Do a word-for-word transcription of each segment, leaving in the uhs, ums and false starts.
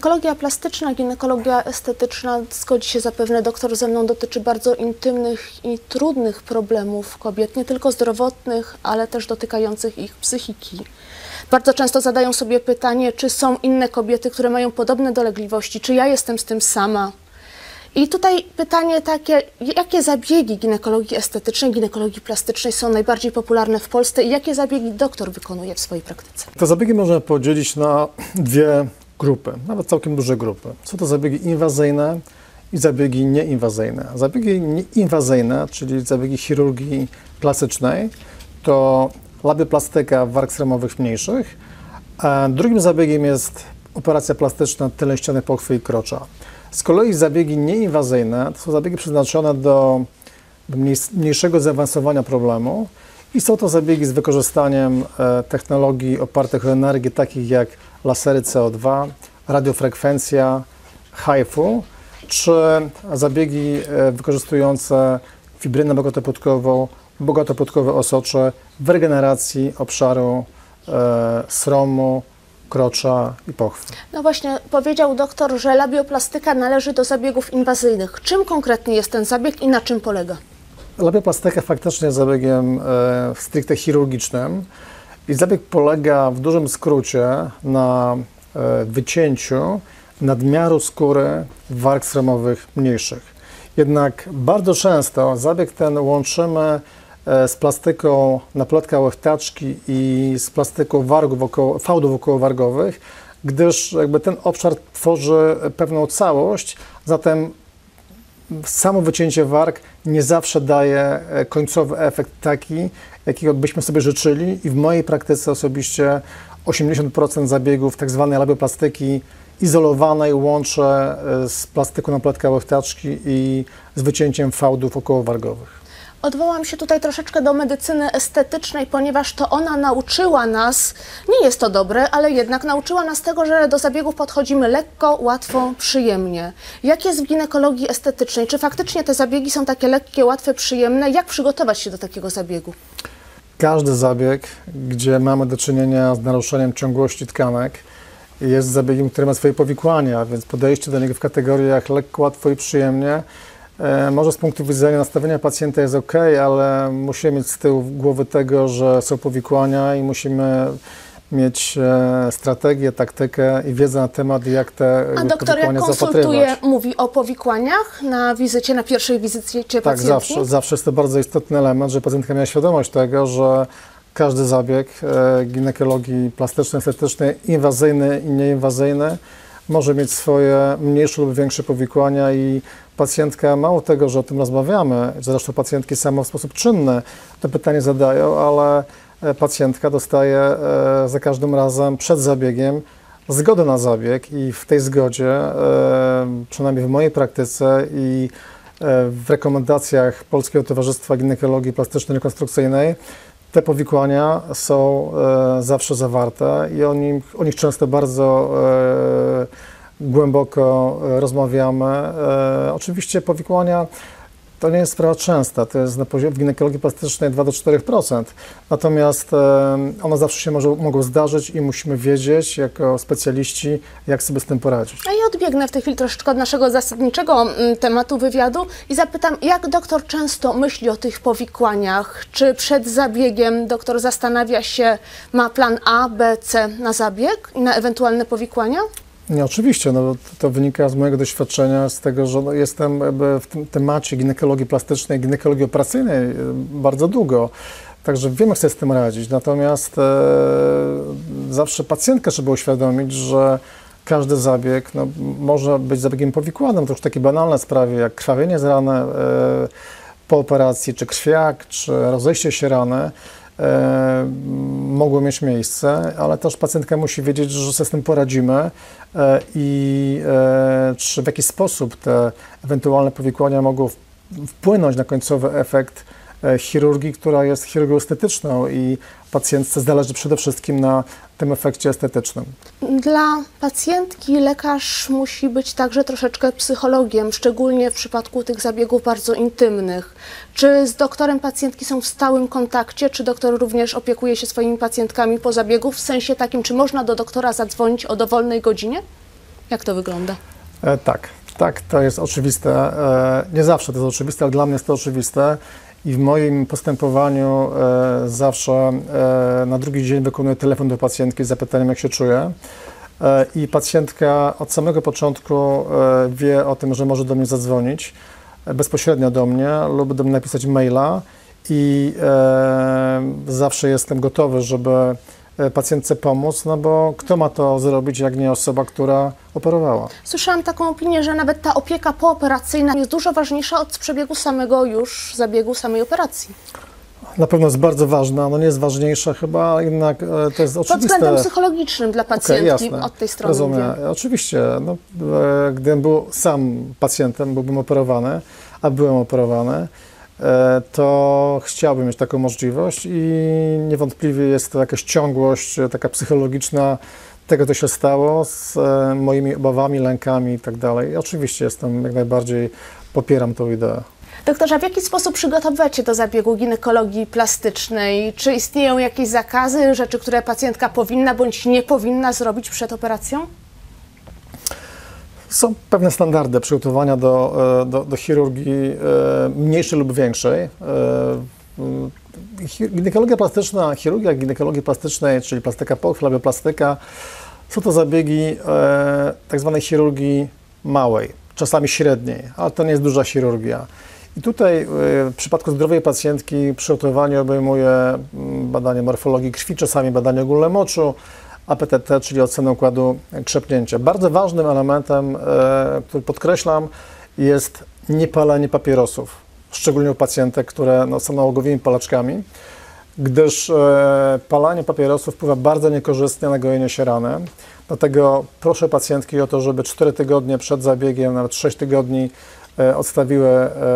Ginekologia plastyczna, ginekologia estetyczna, zgodzi się zapewne doktor ze mną, dotyczy bardzo intymnych i trudnych problemów kobiet, nie tylko zdrowotnych, ale też dotykających ich psychiki. Bardzo często zadają sobie pytanie, czy są inne kobiety, które mają podobne dolegliwości, czy ja jestem z tym sama. I tutaj pytanie takie, jakie zabiegi ginekologii estetycznej, ginekologii plastycznej są najbardziej popularne w Polsce i jakie zabiegi doktor wykonuje w swojej praktyce? Te zabiegi można podzielić na dwie grupy, nawet całkiem duże grupy. Są to zabiegi inwazyjne i zabiegi nieinwazyjne. Zabiegi nieinwazyjne, czyli zabiegi chirurgii klasycznej, to labioplastyka warg sromowych mniejszych, a drugim zabiegiem jest operacja plastyczna tylnej ściany pochwy i krocza. Z kolei zabiegi nieinwazyjne to są zabiegi przeznaczone do mniejszego zaawansowania problemu i są to zabiegi z wykorzystaniem technologii opartych o energię, takich jak lasery C O dwa, radiofrekwencja, H I F U, czy zabiegi wykorzystujące fibrynę bogatopłytkową, bogatopłytkowe osocze w regeneracji obszaru e, sromu, krocza i pochwy. No właśnie, powiedział doktor, że labioplastyka należy do zabiegów inwazyjnych. Czym konkretnie jest ten zabieg i na czym polega? Labioplastyka faktycznie jest zabiegiem e, stricte chirurgicznym i zabieg polega w dużym skrócie na e, wycięciu nadmiaru skóry warg sromowych mniejszych. Jednak bardzo często zabieg ten łączymy z plastyką napletka łechtaczki i z plastyką wargów około, fałdów okołowargowych, gdyż jakby ten obszar tworzy pewną całość, zatem samo wycięcie warg nie zawsze daje końcowy efekt taki, jakiego byśmy sobie życzyli i w mojej praktyce osobiście osiemdziesiąt procent zabiegów tak zwanej labioplastyki izolowanej łączę z plastyką napletka łechtaczki i z wycięciem fałdów okołowargowych. Odwołam się tutaj troszeczkę do medycyny estetycznej, ponieważ to ona nauczyła nas, nie jest to dobre, ale jednak nauczyła nas tego, że do zabiegów podchodzimy lekko, łatwo, przyjemnie. Jak jest w ginekologii estetycznej? Czy faktycznie te zabiegi są takie lekkie, łatwe, przyjemne? Jak przygotować się do takiego zabiegu? Każdy zabieg, gdzie mamy do czynienia z naruszeniem ciągłości tkanek, jest zabiegiem, który ma swoje powikłania, więc podejście do niego w kategoriach lekko, łatwo i przyjemnie e, może z punktu widzenia nastawienia pacjenta jest ok, ale musimy mieć z tyłu głowy tego, że są powikłania i musimy mieć e, strategię, taktykę i wiedzę na temat, jak te A doktor, jak konsultuje, mówi o powikłaniach na wizycie, na pierwszej wizycie tak, pacjentki? Tak, zawsze, zawsze jest to bardzo istotny element, że pacjentka miała świadomość tego, że każdy zabieg e, ginekologii plastycznej, estetycznej, inwazyjny i nieinwazyjny może mieć swoje mniejsze lub większe powikłania i pacjentka, mało tego, że o tym rozmawiamy, zresztą pacjentki samo w sposób czynny to pytanie zadają, ale pacjentka dostaje e, za każdym razem przed zabiegiem zgodę na zabieg i w tej zgodzie, e, przynajmniej w mojej praktyce i e, w rekomendacjach Polskiego Towarzystwa Ginekologii Plastycznej i Rekonstrukcyjnej, te powikłania są e, zawsze zawarte i o, nim, o nich często bardzo e, głęboko rozmawiamy. E, oczywiście powikłania to nie jest sprawa częsta, to jest na poziomie w ginekologii plastycznej dwa do czterech procent, natomiast e, one zawsze się może, mogą zdarzyć i musimy wiedzieć jako specjaliści, jak sobie z tym poradzić. A ja odbiegnę w tej chwili troszeczkę od naszego zasadniczego m, tematu wywiadu i zapytam, jak doktor często myśli o tych powikłaniach? Czy przed zabiegiem doktor zastanawia się, ma plan A, B, C na zabieg i na ewentualne powikłania? Nie, oczywiście, no, to wynika z mojego doświadczenia, z tego, że no, jestem w tym temacie ginekologii plastycznej, ginekologii operacyjnej bardzo długo, także wiem, jak sobie z tym radzić. Natomiast e, zawsze pacjentkę trzeba uświadomić, że każdy zabieg no, może być zabiegiem powikłanym. To już takie banalne sprawy, jak krwawienie z rany e, po operacji, czy krwiak, czy rozejście się rany, E, mogło mieć miejsce, ale też pacjentka musi wiedzieć, że sobie z tym poradzimy e, i e, czy w jakiś sposób te ewentualne powikłania mogą wpłynąć na końcowy efekt e, chirurgii, która jest chirurgią estetyczną i pacjentce zależy przede wszystkim na tym efekcie estetycznym. Dla pacjentki lekarz musi być także troszeczkę psychologiem, szczególnie w przypadku tych zabiegów bardzo intymnych. Czy z doktorem pacjentki są w stałym kontakcie, czy doktor również opiekuje się swoimi pacjentkami po zabiegu, w sensie takim, czy można do doktora zadzwonić o dowolnej godzinie? Jak to wygląda? E, tak, tak, to jest oczywiste. E, nie zawsze to jest oczywiste, ale dla mnie jest to oczywiste. I w moim postępowaniu e, zawsze e, na drugi dzień wykonuję telefon do pacjentki z zapytaniem, jak się czuje. E, I pacjentka od samego początku e, wie o tym, że może do mnie zadzwonić e, bezpośrednio do mnie lub do mnie napisać maila. I e, zawsze jestem gotowy, żeby pacjentce pomóc, no bo kto ma to zrobić, jak nie osoba, która operowała. Słyszałam taką opinię, że nawet ta opieka pooperacyjna jest dużo ważniejsza od przebiegu samego już zabiegu, samej operacji. Na pewno jest bardzo ważna, no nie jest ważniejsza chyba, ale jednak e, to jest oczywiste. Pod względem psychologicznym dla pacjentki, okay, od tej strony rozumiem. mówię. Oczywiście, no, e, gdybym był sam pacjentem, byłbym operowany, a byłem operowany, to chciałbym mieć taką możliwość i niewątpliwie jest to jakaś ciągłość taka psychologiczna tego, co się stało z moimi obawami, lękami i tak dalej. Oczywiście jestem jak najbardziej, popieram tą ideę. Doktorze, a w jaki sposób przygotowywać się do zabiegu ginekologii plastycznej? Czy istnieją jakieś zakazy, rzeczy, które pacjentka powinna bądź nie powinna zrobić przed operacją? Są pewne standardy przygotowania do, do, do chirurgii mniejszej lub większej. Ginekologia plastyczna, chirurgia ginekologii plastycznej, czyli plastyka pochwy, labioplastyka, są to zabiegi tak zwanej chirurgii małej, czasami średniej, ale to nie jest duża chirurgia. I tutaj w przypadku zdrowej pacjentki przygotowanie obejmuje badanie morfologii krwi, czasami badanie ogólne moczu, A P T T, czyli ocenę układu krzepnięcia. Bardzo ważnym elementem, e, który podkreślam, jest niepalenie papierosów, szczególnie u pacjentek, które no, są nałogowymi palaczkami, gdyż e, palenie papierosów wpływa bardzo niekorzystnie na gojenie się rany. Dlatego proszę pacjentki o to, żeby cztery tygodnie przed zabiegiem, nawet sześć tygodni e, odstawiły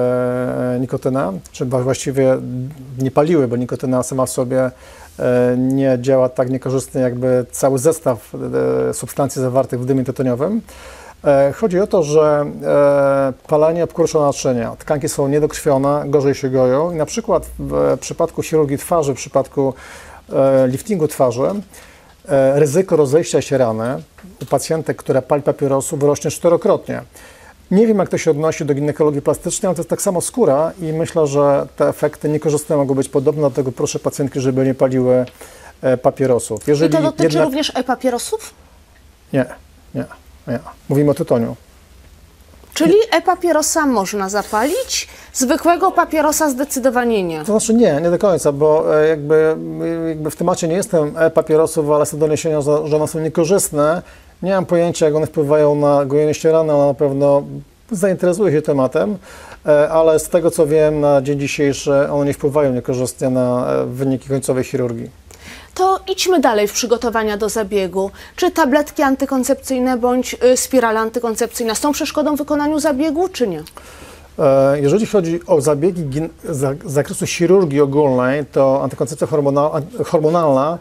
e, nikotynę, czy właściwie nie paliły, bo nikotyna sama w sobie nie działa tak niekorzystnie jakby cały zestaw substancji zawartych w dymie tytoniowym. Chodzi o to, że palenie obkurcza naczynia, tkanki są niedokrwione, gorzej się goją i na przykład w przypadku chirurgii twarzy, w przypadku liftingu twarzy, ryzyko rozejścia się rany u pacjentek, która pali papierosów, rośnie czterokrotnie. Nie wiem, jak to się odnosi do ginekologii plastycznej, ale to jest tak samo skóra i myślę, że te efekty niekorzystne mogą być podobne, dlatego proszę pacjentki, żeby nie paliły papierosów. Jeżeli I to dotyczy jednak... również e-papierosów? Nie, nie, nie. Mówimy o tytoniu. Czyli e-papierosa można zapalić, zwykłego papierosa zdecydowanie nie. To znaczy nie, nie do końca, bo jakby, jakby w temacie nie jestem e-papierosów, ale są doniesienia, że one są niekorzystne. Nie mam pojęcia, jak one wpływają na gojenie się rany, ale na pewno zainteresuję się tematem, ale z tego co wiem, na dzień dzisiejszy one nie wpływają niekorzystnie na wyniki końcowej chirurgii. To idźmy dalej w przygotowania do zabiegu. Czy tabletki antykoncepcyjne bądź spirale antykoncepcyjna są przeszkodą w wykonaniu zabiegu, czy nie? Jeżeli chodzi o zabiegi z zakresu chirurgii ogólnej, to antykoncepcja hormonalna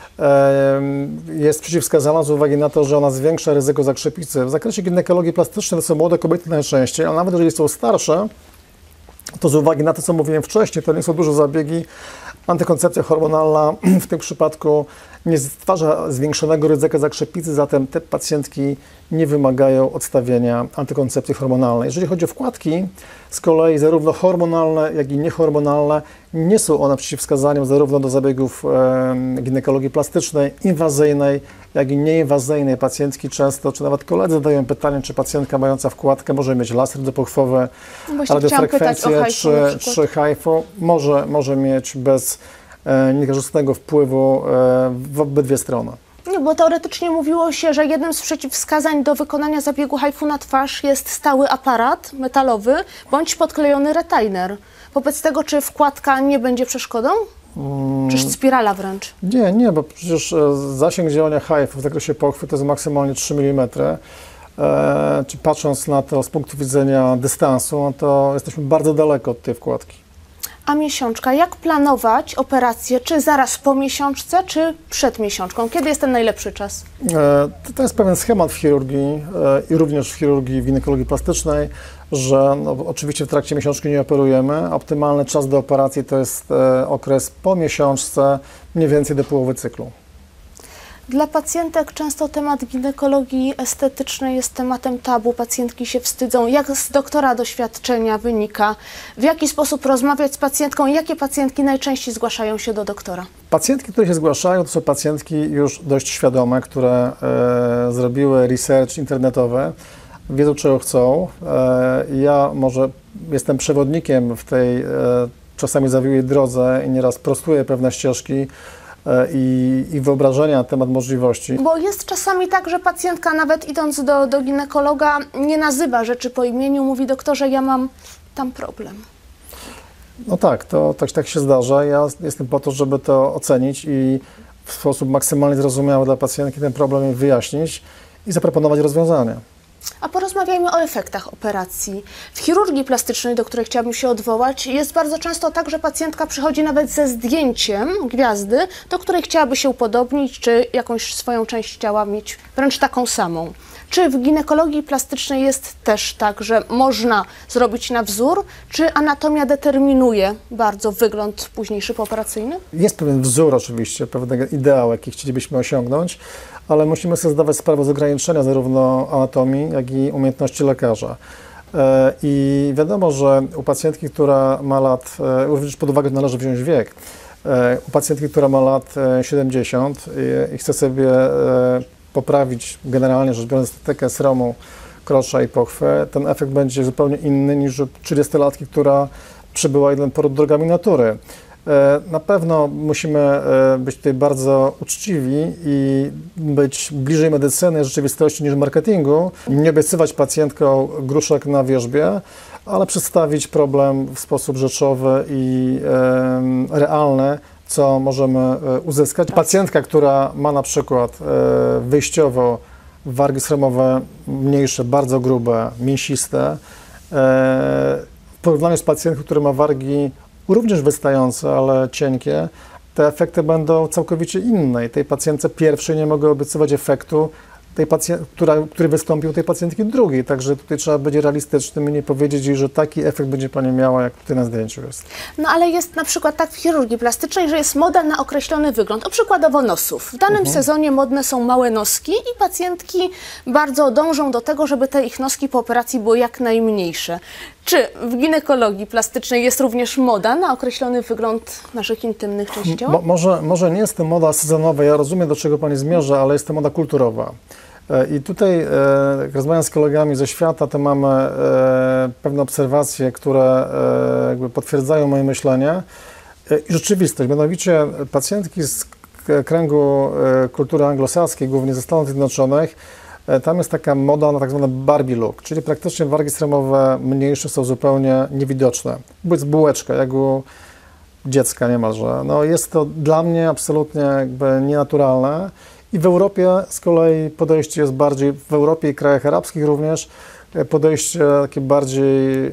jest przeciwwskazana z uwagi na to, że ona zwiększa ryzyko zakrzepicy. W zakresie ginekologii plastycznej to są młode kobiety najczęściej, ale nawet jeżeli są starsze, to z uwagi na to, co mówiłem wcześniej, to nie są duże zabiegi. Antykoncepcja hormonalna w tym przypadku nie stwarza zwiększonego ryzyka zakrzepicy, zatem te pacjentki nie wymagają odstawienia antykoncepcji hormonalnej. Jeżeli chodzi o wkładki, z kolei zarówno hormonalne, jak i niehormonalne nie są one przeciwwskazaniem zarówno do zabiegów e, ginekologii plastycznej, inwazyjnej, jak i nieinwazyjnej. Pacjentki często, czy nawet koledzy zadają pytanie, czy pacjentka mająca wkładkę może mieć laser dopochwowy, radiofrekwencję czy, czy H I V U. Może, może mieć bez e, niekorzystnego wpływu e, w obydwie strony. Nie, bo teoretycznie mówiło się, że jednym z przeciwwskazań do wykonania zabiegu H I V U na twarz jest stały aparat metalowy bądź podklejony retainer. Wobec tego, czy wkładka nie będzie przeszkodą? Hmm. Czy spirala wręcz? Nie, nie, bo przecież zasięg działania H I V w zakresie pochwy to jest maksymalnie trzy milimetry. E, czy patrząc na to z punktu widzenia dystansu, to jesteśmy bardzo daleko od tej wkładki. A miesiączka, jak planować operację? Czy zaraz po miesiączce, czy przed miesiączką? Kiedy jest ten najlepszy czas? E, to jest pewien schemat w chirurgii e, i również w chirurgii w ginekologii plastycznej, że no, oczywiście w trakcie miesiączki nie operujemy. Optymalny czas do operacji to jest e, okres po miesiączce, mniej więcej do połowy cyklu. Dla pacjentek często temat ginekologii estetycznej jest tematem tabu. Pacjentki się wstydzą. Jak z doktora doświadczenia wynika? W jaki sposób rozmawiać z pacjentką? Jakie pacjentki najczęściej zgłaszają się do doktora? Pacjentki, które się zgłaszają, to są pacjentki już dość świadome, które e, zrobiły research internetowy, wiedzą, czego chcą. E, ja może jestem przewodnikiem w tej e, czasami zawiłej drodze i nieraz prostuję pewne ścieżki i, i wyobrażenia na temat możliwości. Bo jest czasami tak, że pacjentka nawet idąc do, do ginekologa nie nazywa rzeczy po imieniu, mówi: doktorze, ja mam tam problem. No tak, to tak, tak się zdarza. Ja jestem po to, żeby to ocenić i w sposób maksymalnie zrozumiały dla pacjentki ten problem wyjaśnić i zaproponować rozwiązania. A porozmawiajmy o efektach operacji. W chirurgii plastycznej, do której chciałabym się odwołać, jest bardzo często tak, że pacjentka przychodzi nawet ze zdjęciem gwiazdy, do której chciałaby się upodobnić, czy jakąś swoją część ciała mieć wręcz taką samą. Czy w ginekologii plastycznej jest też tak, że można zrobić na wzór, czy anatomia determinuje bardzo wygląd późniejszy pooperacyjny? Jest pewien wzór oczywiście, pewien ideał, jaki chcielibyśmy osiągnąć, ale musimy sobie zdawać sprawę z ograniczenia zarówno anatomii, jak i umiejętności lekarza. I wiadomo, że u pacjentki, która ma lat, również pod uwagę należy wziąć wiek, u pacjentki, która ma lat siedemdziesiąt i chce sobie poprawić generalnie rzecz biorąc estetykę sromu, krocza i pochwy, ten efekt będzie zupełnie inny niż u trzydziestolatki, która przybyła jeden poród drogami natury. Na pewno musimy być tutaj bardzo uczciwi i być bliżej medycyny, rzeczywistości niż marketingu. Nie obiecywać pacjentkom gruszek na wierzbie, ale przedstawić problem w sposób rzeczowy i e, realny, co możemy uzyskać. Pacjentka, która ma na przykład e, wyjściowo wargi sromowe mniejsze, bardzo grube, mięsiste, e, w porównaniu z pacjentką, która ma wargi również wystające, ale cienkie, te efekty będą całkowicie inne. I tej pacjentce pierwszej nie mogę obiecywać efektu, tej pacjent, która, który wystąpił tej pacjentki drugiej. Także tutaj trzeba być realistycznym i nie powiedzieć jej, że taki efekt będzie Pani miała, jak tutaj na zdjęciu jest. No ale jest na przykład tak w chirurgii plastycznej, że jest moda na określony wygląd, o przykładowo nosów. W danym mhm. sezonie modne są małe noski i pacjentki bardzo dążą do tego, żeby te ich noski po operacji były jak najmniejsze. Czy w ginekologii plastycznej jest również moda na określony wygląd naszych intymnych części ciała? Mo, może, może nie jest to moda sezonowa, ja rozumiem, do czego Pani zmierza, ale jest to moda kulturowa. I tutaj, jak rozmawiam z kolegami ze świata, to mamy pewne obserwacje, które jakby potwierdzają moje myślenie i rzeczywistość. Mianowicie pacjentki z kręgu kultury anglosaskiej, głównie ze Stanów Zjednoczonych, tam jest taka moda na tak zwany Barbie look, czyli praktycznie wargi sromowe mniejsze są zupełnie niewidoczne. Jest bułeczka, jak u dziecka niemalże. No jest to dla mnie absolutnie jakby nienaturalne. I w Europie z kolei podejście jest bardziej, w Europie i krajach arabskich również, podejście takie bardziej e,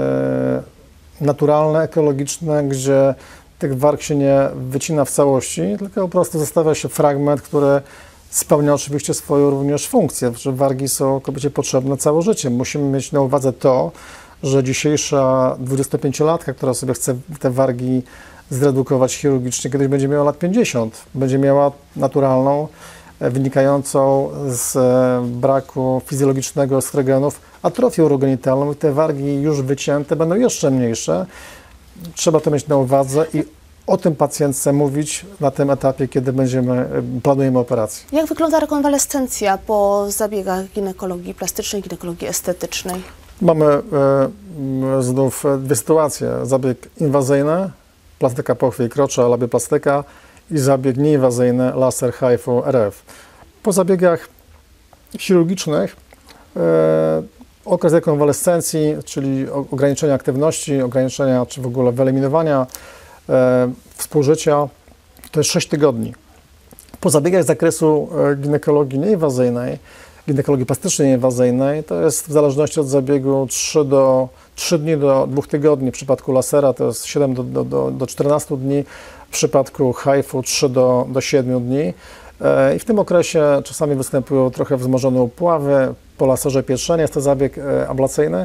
naturalne, ekologiczne, gdzie tych warg się nie wycina w całości, tylko po prostu zostawia się fragment, który spełnia oczywiście swoją również funkcję, że wargi są kobiecie potrzebne całe życie. Musimy mieć na uwadze to, że dzisiejsza dwudziestopięciolatka, która sobie chce te wargi zredukować chirurgicznie, kiedyś będzie miała lat pięćdziesiąt, będzie miała naturalną, wynikającą z braku fizjologicznego estrogenów atrofię urogenitalną i te wargi już wycięte będą jeszcze mniejsze. Trzeba to mieć na uwadze i o tym pacjentce mówić na tym etapie, kiedy będziemy, planujemy operację. Jak wygląda rekonwalescencja po zabiegach ginekologii plastycznej, ginekologii estetycznej? Mamy e, znów dwie sytuacje. Zabieg inwazyjny, plastyka pochwy i krocza, labioplastyka i zabieg nieinwazyjny, laser H I F U R F. Po zabiegach chirurgicznych e, okres rekonwalescencji, czyli ograniczenia aktywności, ograniczenia czy w ogóle wyeliminowania e, współżycia, to jest sześć tygodni. Po zabiegach z zakresu ginekologii nieinwazyjnej, ginekologii plastycznej nieinwazyjnej, to jest w zależności od zabiegu trzy dni do dwóch tygodni. W przypadku lasera to jest siedem do, do, do czternastu dni, w przypadku H I F U trzy do siedmiu dni. I w tym okresie czasami występują trochę wzmożone upławy, po laserze pieczenia jest to zabieg ablacyjny.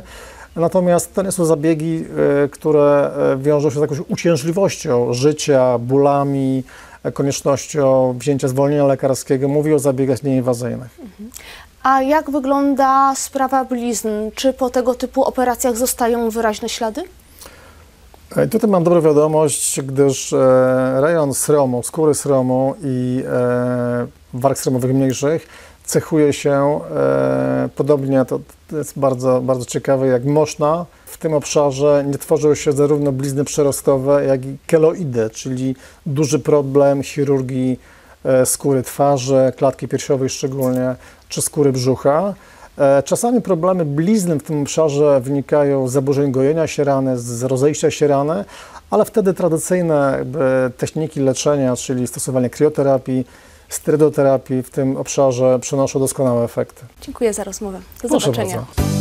Natomiast to nie są zabiegi, y, które y, wiążą się z jakąś uciążliwością życia, bólami, y, koniecznością wzięcia zwolnienia lekarskiego. Mówię o zabiegach nieinwazyjnych. Mhm. A jak wygląda sprawa blizn? Czy po tego typu operacjach zostają wyraźne ślady? Y, Tutaj mam dobrą wiadomość, gdyż e, rejon sromu, skóry sromu i e, warg sromowych mniejszych cechuje się e, podobnie, to, to jest bardzo, bardzo ciekawe, jak moszna. W tym obszarze nie tworzą się zarówno blizny przerostowe, jak i keloidy, czyli duży problem chirurgii e, skóry twarzy, klatki piersiowej szczególnie, czy skóry brzucha. E, czasami problemy blizn w tym obszarze wynikają z zaburzeń gojenia się rany, z rozejścia się rany, ale wtedy tradycyjne jakby, techniki leczenia, czyli stosowanie krioterapii, sterydoterapii w tym obszarze przynoszą doskonałe efekty. Dziękuję za rozmowę. Do Proszę zobaczenia. bardzo.